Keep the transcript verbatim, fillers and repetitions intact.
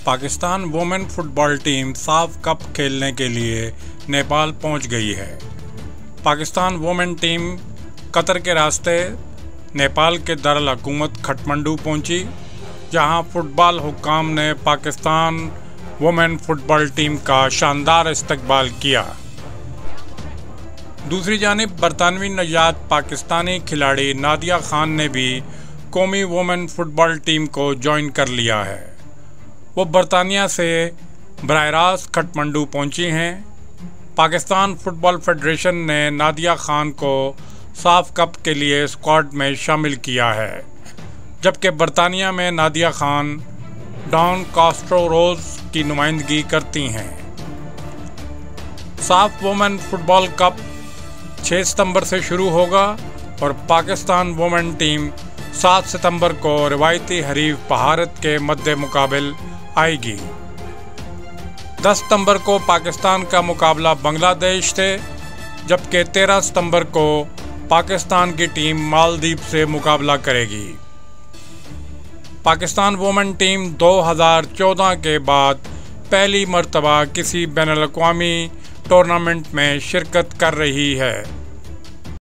Pakistan women football team SAFF cup खेलने के लिए नेपाल पहुंच गई है। पाकिस्तान वुमेन टीम कतर के रास्ते नेपाल के दारुल हुकूमत खटमंडू पहुंची, जहां फुटबॉल हुक्काम ने पाकिस्तान वुमेन फुटबॉल टीम का शानदार इस्तकबाल किया। दूसरी जानिब बरतानवी नजात पाकिस्तानी खिलाड़ी नादिया खान ने भी कौमी वुमेन फुटबॉल टीम को ज्वाइन कर लिया है। वो बरतानिया से बराह रास्त खटमंडू पहुंची हैं। पाकिस्तान फुटबॉल फेडरेशन ने नादिया खान को साफ कप के लिए स्क्वाड में शामिल किया है, जबकि बरतानिया में Nadia Khan Doncaster Rovers की नुमाइंदगी करती हैं। साफ वुमेन फुटबॉल कप छह सितंबर से शुरू होगा और पाकिस्तान वुमेन टीम सात सितंबर को रिवायती हरीफ भारत के मद्दे मुकाबिल आएगी। दस सितंबर को पाकिस्तान का मुकाबला बांग्लादेश से, जबकि तेरह सितंबर को पाकिस्तान की टीम मालदीव से मुकाबला करेगी। पाकिस्तान वुमेन टीम दो हज़ार चौदह के बाद पहली मर्तबा किसी बैनुल-अक़वामी टूर्नामेंट में शिरकत कर रही है।